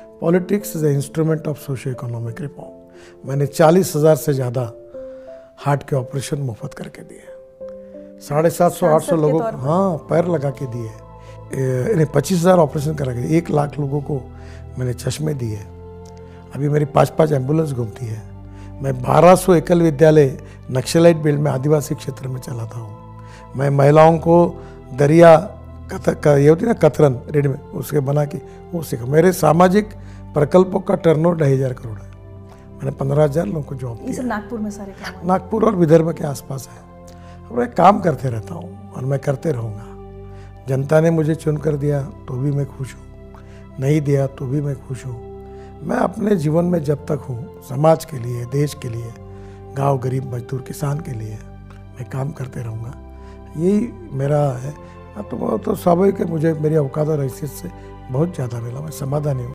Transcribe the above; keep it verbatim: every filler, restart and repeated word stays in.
Politics is a instrument of socio economic reform. मैंने चालीस हज़ार से ज़्यादा हार्ट के ऑपरेशन मुफ्त करके दिए, साढ़े सात सौ आठ सौ लोगों को हाँ पैर लगा के दिए, इन्हें पच्चीस हज़ार ऑपरेशन करा के, एक लाख लोगों को मैंने चश्मे दिए। अभी मेरी पाँच पाँच एम्बुलेंस घूमती है। मैं बारह सौ एकल विद्यालय नक्सलाइट बेल्ट में आदिवासी क्षेत्र में चलाता हूँ। मैं महिलाओं को दरिया कत ये होती है ना कतरन रेडी में उसके बना के वो सीखा। मेरे सामाजिक प्रकल्पों का टर्नओवर ढाई हज़ार करोड़ है। मैंने पंद्रह हज़ार लोगों को जॉब दिया। नागपुर में सारे काम नागपुर और विदर्भ के आसपास है। और मैं काम करते रहता हूँ और मैं करते रहूँगा। जनता ने मुझे चुन कर दिया तो भी मैं खुश हूँ, नहीं दिया तो भी मैं खुश हूँ। मैं अपने जीवन में जब तक हूँ समाज के लिए, देश के लिए, गांव गरीब मजदूर किसान के लिए मैं काम करते रहूँगा। यही मेरा है। अब तो वो तो स्वाभाविक है, मुझे मेरी औकात और हैसियत से बहुत ज़्यादा मिला, मैं समाधानी हूँ।